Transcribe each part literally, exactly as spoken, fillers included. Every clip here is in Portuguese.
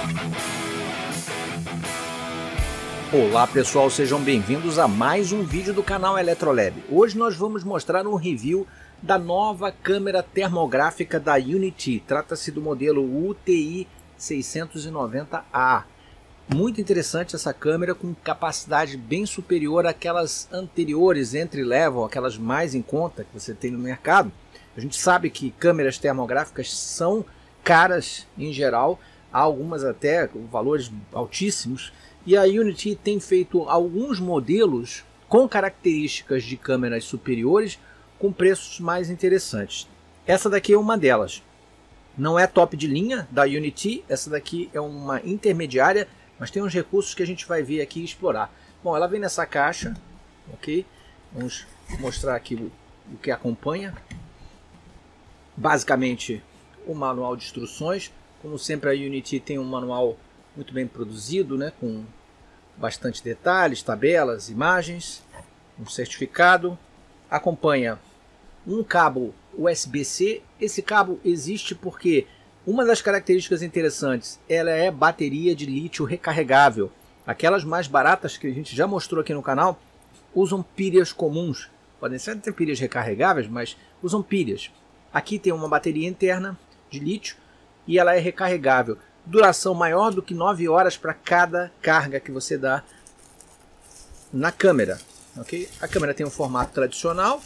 Olá pessoal, sejam bem-vindos a mais um vídeo do canal Eletrolab. Hoje nós vamos mostrar um review da nova câmera termográfica da Unity. Trata-se do modelo U T I seiscentos e noventa A. Muito interessante essa câmera, com capacidade bem superior àquelas anteriores entry-level, aquelas mais em conta que você tem no mercado. A gente sabe que câmeras termográficas são caras em geral, há algumas até com valores altíssimos. E a Unity tem feito alguns modelos com características de câmeras superiores com preços mais interessantes. Essa daqui é uma delas. Não é top de linha da Unity, essa daqui é uma intermediária, mas tem uns recursos que a gente vai ver aqui e explorar. Bom, ela vem nessa caixa, ok? Vamos mostrar aqui o, o que acompanha. Basicamente, o manual de instruções. Como sempre, a Unity tem um manual muito bem produzido, né, com bastante detalhes, tabelas, imagens, um certificado. Acompanha um cabo U S B C. Esse cabo existe porque uma das características interessantes, ela é bateria de lítio recarregável. Aquelas mais baratas que a gente já mostrou aqui no canal usam pilhas comuns. Podem ser até pilhas recarregáveis, mas usam pilhas. Aqui tem uma bateria interna de lítio e ela é recarregável. Duração maior do que nove horas para cada carga que você dá na câmera. Okay? A câmera tem um formato tradicional,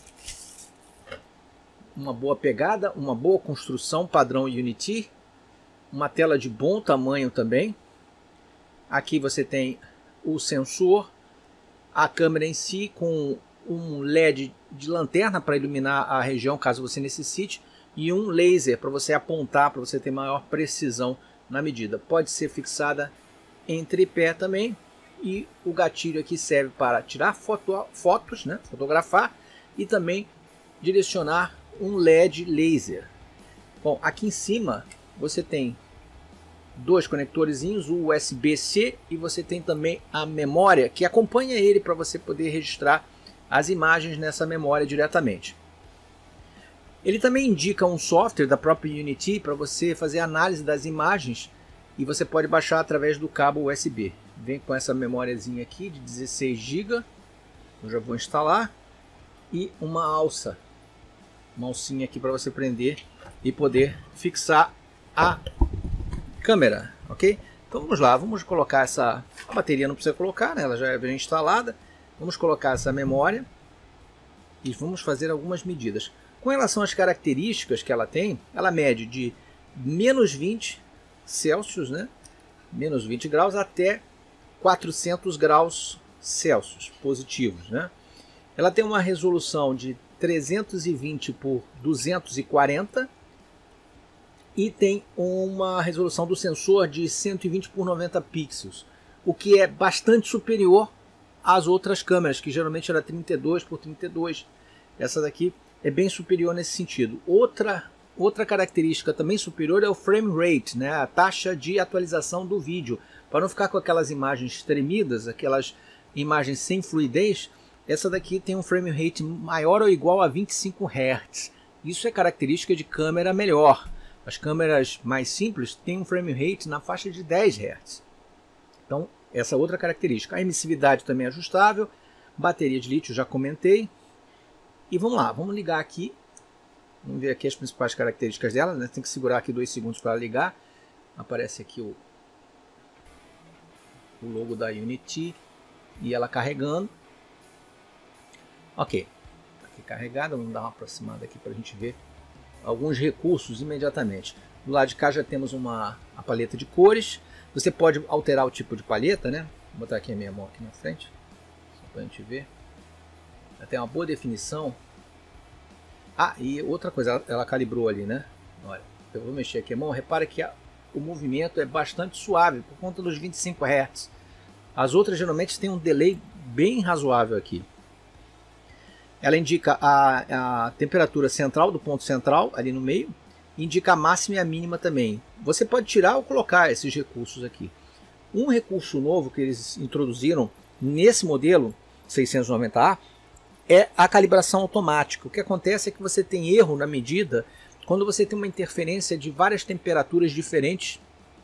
uma boa pegada, uma boa construção padrão Unity, uma tela de bom tamanho também. Aqui você tem o sensor, a câmera em si com um L E D de lanterna para iluminar a região caso você necessite, e um laser para você apontar, para você ter maior precisão na medida. Pode ser fixada em tripé também, e o gatilho aqui serve para tirar foto, fotos, né, fotografar, e também direcionar um L E D laser. Bom, aqui em cima você tem dois conectorzinhos, o U S B C, e você tem também a memória que acompanha ele para você poder registrar as imagens nessa memória diretamente. Ele também indica um software da própria Unity para você fazer análise das imagens, e você pode baixar através do cabo U S B. Vem com essa memóriazinha aqui de dezesseis gigas, eu já vou instalar, e uma alça, uma alcinha aqui para você prender e poder fixar a câmera, ok? Então vamos lá, vamos colocar essa, a bateria não precisa colocar, né? Ela já é instalada. Vamos colocar essa memória e vamos fazer algumas medidas. Com relação às características que ela tem, ela mede de menos vinte Celsius, né? menos vinte graus, até quatrocentos graus Celsius positivos, né? Ela tem uma resolução de trezentos e vinte por duzentos e quarenta e tem uma resolução do sensor de cento e vinte por noventa pixels, o que é bastante superior às outras câmeras, que geralmente era trinta e dois por trinta e dois. Essa daqui é bem superior nesse sentido. Outra, outra característica também superior é o frame rate, né? A taxa de atualização do vídeo. Para não ficar com aquelas imagens tremidas, aquelas imagens sem fluidez, essa daqui tem um frame rate maior ou igual a vinte e cinco hertz. Isso é característica de câmera melhor. As câmeras mais simples têm um frame rate na faixa de dez hertz. Então, essa outra característica. A emissividade também é ajustável. Bateria de lítio já comentei. E vamos lá, vamos ligar aqui. Vamos ver aqui as principais características dela, né? Tem que segurar aqui dois segundos para ligar. Aparece aqui o, o logo da Unity e ela carregando. Ok, aqui carregada. Vamos dar uma aproximada aqui para a gente ver alguns recursos imediatamente. Do lado de cá já temos uma a paleta de cores. Você pode alterar o tipo de paleta, né? Vou botar aqui a minha mão aqui na frente, só para a gente ver. Ela tem uma boa definição. Ah, e outra coisa, ela, ela calibrou ali, né? Olha, eu vou mexer aqui a mão. Repara que a, o movimento é bastante suave por conta dos vinte e cinco hertz. As outras geralmente têm um delay bem razoável aqui. Ela indica a, a temperatura central do ponto central ali no meio. Indica a máxima e a mínima também. Você pode tirar ou colocar esses recursos aqui. Um recurso novo que eles introduziram nesse modelo seiscentos e noventa A é a calibração automática. O que acontece é que você tem erro na medida quando você tem uma interferência de várias temperaturas diferentes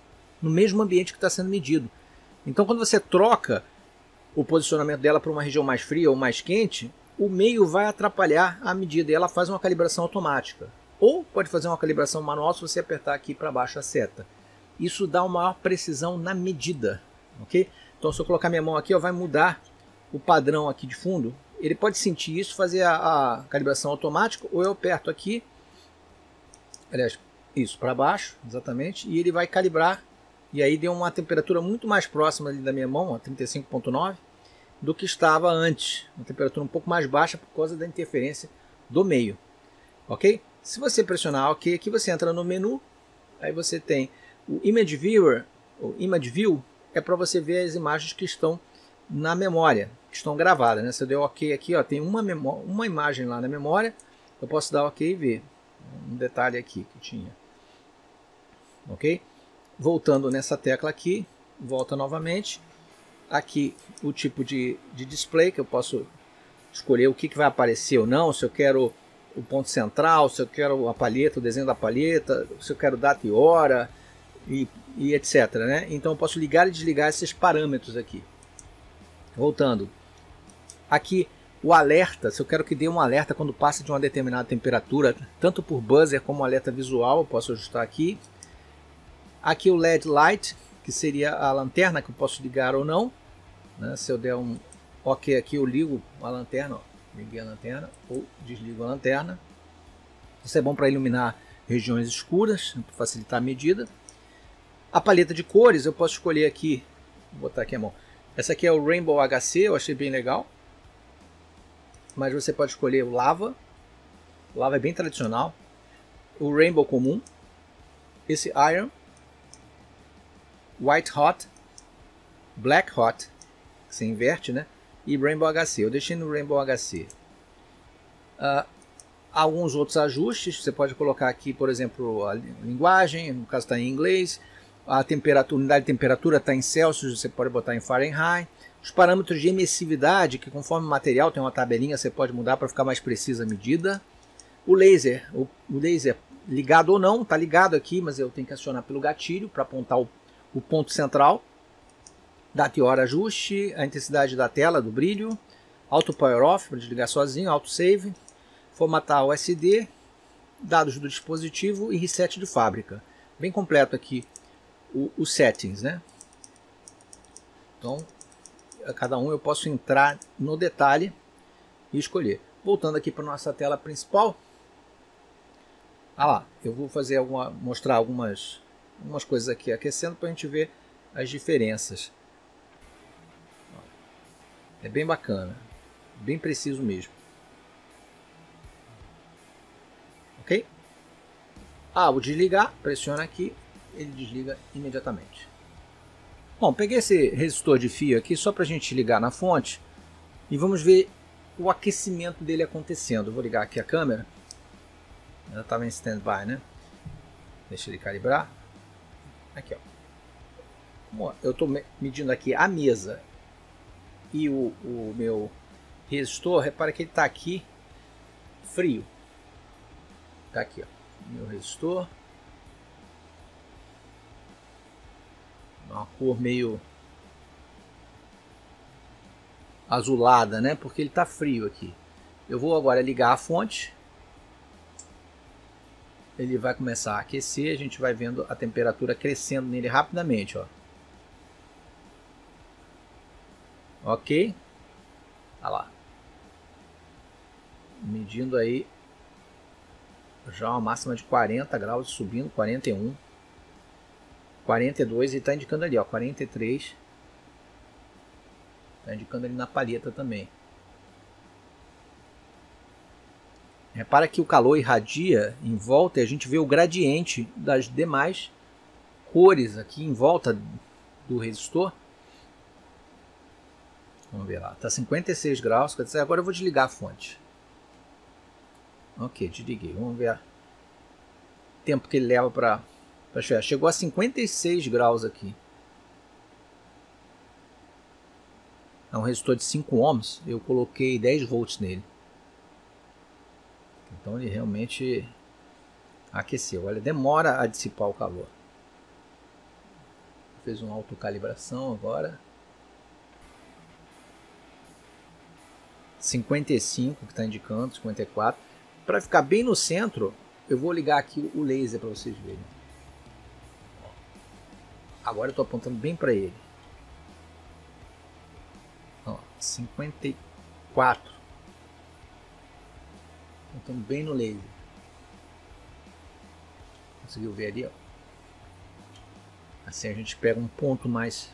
no mesmo ambiente que está sendo medido. Então quando você troca o posicionamento dela para uma região mais fria ou mais quente, o meio vai atrapalhar a medida e ela faz uma calibração automática. Ou pode fazer uma calibração manual se você apertar aqui para baixo a seta. Isso dá uma maior precisão na medida, ok? Então se eu colocar minha mão aqui, ó, vai mudar o padrão aqui de fundo. Ele pode sentir isso, fazer a, a calibração automática, ou eu aperto aqui, aliás, isso, para baixo, exatamente, e ele vai calibrar, e aí deu uma temperatura muito mais próxima ali da minha mão, trinta e cinco ponto nove, do que estava antes, uma temperatura um pouco mais baixa por causa da interferência do meio, ok? Se você pressionar OK, aqui você entra no menu, aí você tem o Image Viewer, o Image View, é para você ver as imagens que estão na memória, que estão gravadas, né? Se eu der OK aqui, ó, tem uma, uma imagem lá na memória, eu posso dar OK e ver um detalhe aqui que tinha, ok? Voltando nessa tecla aqui, volta novamente, aqui o tipo de, de display, que eu posso escolher o que, que vai aparecer ou não, se eu quero o ponto central, se eu quero a palheta, o desenho da palheta, se eu quero data e hora, e, e etc, né? Então eu posso ligar e desligar esses parâmetros aqui. Voltando, aqui o alerta, se eu quero que dê um alerta quando passa de uma determinada temperatura, tanto por buzzer como alerta visual, eu posso ajustar aqui. Aqui o L E D Light, que seria a lanterna que eu posso ligar ou não, né? Se eu der um OK aqui, eu ligo a lanterna, ó. Liguei a lanterna ou desligo a lanterna. Isso é bom para iluminar regiões escuras, para facilitar a medida. A paleta de cores eu posso escolher aqui, vou botar aqui a mão. Essa aqui é o Rainbow H C, eu achei bem legal. Mas você pode escolher o Lava. O Lava é bem tradicional. O Rainbow comum. Esse Iron. White Hot. Black Hot. Que você inverte, né? E Rainbow H C. Eu deixei no Rainbow H C. Uh, alguns outros ajustes. Você pode colocar aqui, por exemplo, a linguagem. No caso está em inglês. A temperatura, unidade de temperatura está em Celsius. Você pode botar em Fahrenheit. Os parâmetros de emissividade, que conforme o material tem uma tabelinha, você pode mudar para ficar mais precisa a medida. O laser, o, o laser ligado ou não, está ligado aqui, mas eu tenho que acionar pelo gatilho para apontar o, o ponto central. Data e hora ajuste, a intensidade da tela, do brilho. Auto Power Off, para desligar sozinho, Auto Save. Formatar o S D, dados do dispositivo e reset de fábrica. Bem completo aqui os settings, né? Então, a cada um eu posso entrar no detalhe e escolher. Voltando aqui para nossa tela principal. Ah lá, eu vou fazer alguma, mostrar algumas, algumas coisas aqui aquecendo para a gente ver as diferenças. É bem bacana, bem preciso mesmo. Ok? Ah, vou desligar, pressiona aqui, ele desliga imediatamente. Bom, peguei esse resistor de fio aqui só para a gente ligar na fonte e vamos ver o aquecimento dele acontecendo. Eu vou ligar aqui a câmera. Ela estava em standby, né? Deixa ele calibrar. Aqui, ó. Eu estou medindo aqui a mesa e o, o meu resistor. Repara que ele está aqui frio. Está aqui, ó. Meu resistor. Uma cor meio azulada, né? Porque ele está frio aqui. Eu vou agora ligar a fonte. Ele vai começar a aquecer. A gente vai vendo a temperatura crescendo nele rapidamente, ó. Ok. Olha lá. Medindo aí já uma máxima de quarenta graus, subindo quarenta e um. quarenta e dois e está indicando ali, ó, quarenta e três. Está indicando ali na palheta também. Repara que o calor irradia em volta e a gente vê o gradiente das demais cores aqui em volta do resistor. Vamos ver lá, está cinquenta e seis graus. Quer dizer, agora eu vou desligar a fonte. Ok, desliguei. Vamos ver o tempo que ele leva para... Chegou a cinquenta e seis graus aqui. É um resistor de cinco ohms. Eu coloquei dez volts nele. Então ele realmente aqueceu. Olha, demora a dissipar o calor. fez uma autocalibração agora. cinquenta e cinco que está indicando, cinquenta e quatro. Para ficar bem no centro, eu vou ligar aqui o laser para vocês verem. Agora eu estou apontando bem para ele. Ó, cinquenta e quatro. Apontando bem no laser. Conseguiu ver ali? Ó. Assim a gente pega um ponto mais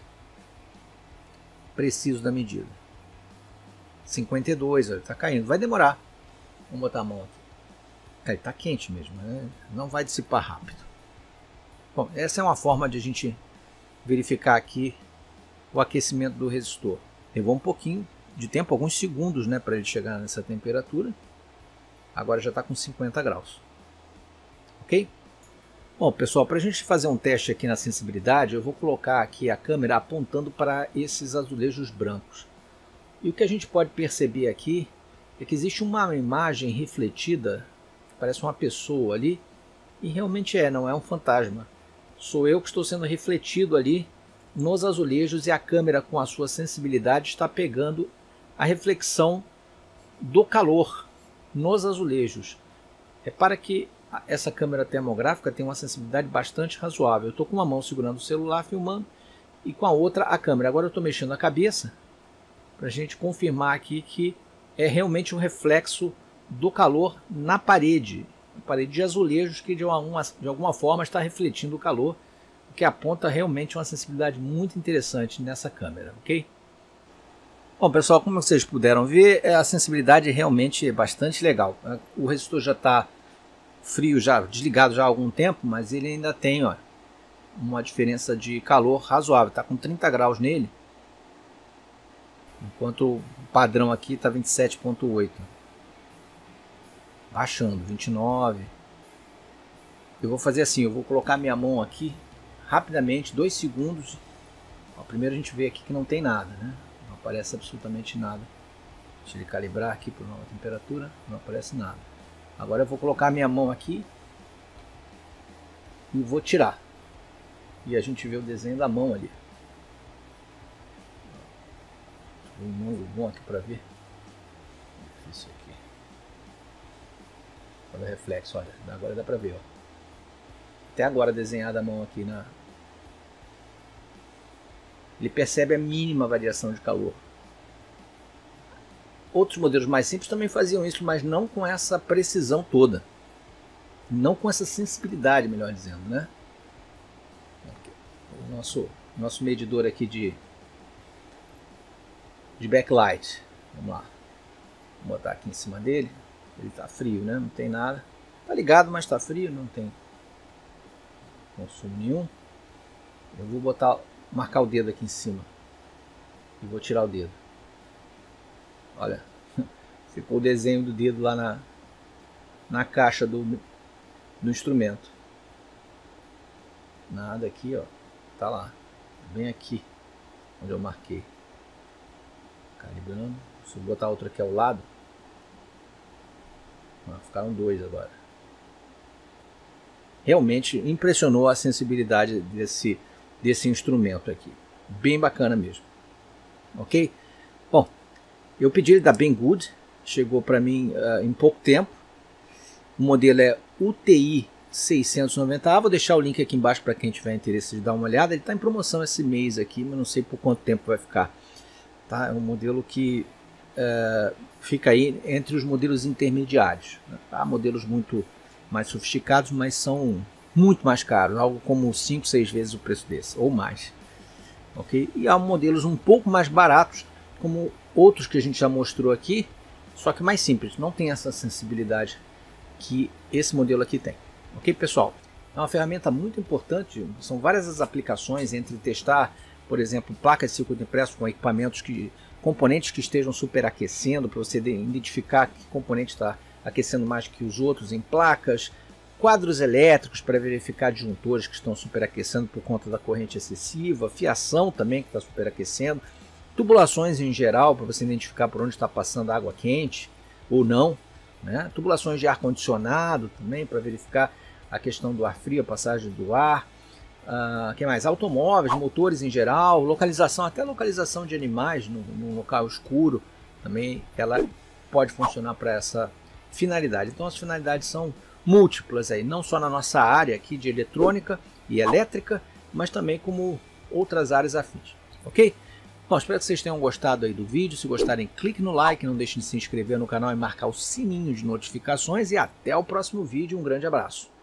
preciso da medida. cinquenta e dois, olha, tá caindo. Vai demorar. Vamos botar a mão aqui. É, tá quente mesmo, né? Não vai dissipar rápido. Bom, essa é uma forma de a gente verificar aqui o aquecimento do resistor. Levou um pouquinho de tempo, alguns segundos, né, para ele chegar nessa temperatura. Agora já está com cinquenta graus. Ok? Bom, pessoal, para a gente fazer um teste aqui na sensibilidade, eu vou colocar aqui a câmera apontando para esses azulejos brancos. E o que a gente pode perceber aqui é que existe uma imagem refletida, parece uma pessoa ali, e realmente é, não é um fantasma. Sou eu que estou sendo refletido ali nos azulejos e a câmera, com a sua sensibilidade, está pegando a reflexão do calor nos azulejos. Repara que essa câmera termográfica tem uma sensibilidade bastante razoável. Eu estou com uma mão segurando o celular filmando e com a outra a câmera. Agora eu estou mexendo a cabeça para a gente confirmar aqui que é realmente um reflexo do calor na parede, a parede de azulejos que de, uma, de alguma forma está refletindo o calor, o que aponta realmente uma sensibilidade muito interessante nessa câmera, ok? Bom, pessoal, como vocês puderam ver, a sensibilidade realmente é bastante legal. O resistor já está frio, já desligado já há algum tempo, mas ele ainda tem, ó, uma diferença de calor razoável, está com trinta graus nele. Enquanto o padrão aqui está vinte e sete vírgula oito. Baixando, vinte e nove. Eu vou fazer assim, eu vou colocar minha mão aqui rapidamente, dois segundos. Ó, primeiro a gente vê aqui que não tem nada, né? Não aparece absolutamente nada. Deixa ele calibrar aqui por nova temperatura, não aparece nada. Agora eu vou colocar minha mão aqui e vou tirar. E a gente vê o desenho da mão ali. Um ângulo bom aqui para ver. Isso aqui. Olha o reflexo, olha. Agora dá para ver, ó. Até agora desenhada a mão aqui na. Ele percebe a mínima variação de calor. Outros modelos mais simples também faziam isso, mas não com essa precisão toda. Não com essa sensibilidade, melhor dizendo, né? O nosso, nosso medidor aqui de de backlight. Vamos lá. Vou botar aqui em cima dele. Ele está frio, né? Não tem nada. Está ligado, mas está frio. Não tem consumo nenhum. Eu vou botar, marcar o dedo aqui em cima. E vou tirar o dedo. Olha. Ficou o desenho do dedo lá na, na caixa do, do instrumento. Nada aqui, ó. Tá lá. Bem aqui. Onde eu marquei. Calibrando. Se eu botar outra aqui ao lado, ah, ficaram dois agora. Realmente impressionou a sensibilidade desse, desse instrumento aqui. Bem bacana mesmo. Ok? Bom, eu pedi ele da Banggood. Chegou para mim uh, em pouco tempo. O modelo é U T I seiscentos e noventa A. Vou deixar o link aqui embaixo para quem tiver interesse de dar uma olhada. Ele está em promoção esse mês aqui, mas não sei por quanto tempo vai ficar. Tá? É um modelo que uh, fica aí entre os modelos intermediários. Né? Há modelos muito mais sofisticados, mas são muito mais caros, algo como cinco, seis vezes o preço desse, ou mais. Okay? E há modelos um pouco mais baratos, como outros que a gente já mostrou aqui, só que mais simples, não tem essa sensibilidade que esse modelo aqui tem. Ok, pessoal? É uma ferramenta muito importante, são várias as aplicações entre testar, por exemplo, placas de circuito impresso com equipamentos, que, componentes que estejam superaquecendo, para você identificar que componente está aquecendo mais que os outros em placas, quadros elétricos para verificar disjuntores que estão superaquecendo por conta da corrente excessiva, fiação também que está superaquecendo, tubulações em geral para você identificar por onde está passando água quente ou não, né? Tubulações de ar-condicionado também para verificar a questão do ar frio, a passagem do ar, Uh, que mais? Automóveis, motores em geral, localização, até localização de animais no, no local escuro, também ela pode funcionar para essa finalidade. Então as finalidades são múltiplas aí, não só na nossa área aqui de eletrônica e elétrica, mas também como outras áreas afins, ok? Bom, espero que vocês tenham gostado aí do vídeo. Se gostarem, clique no like, não deixem de se inscrever no canal e marcar o sininho de notificações, e até o próximo vídeo. Um grande abraço.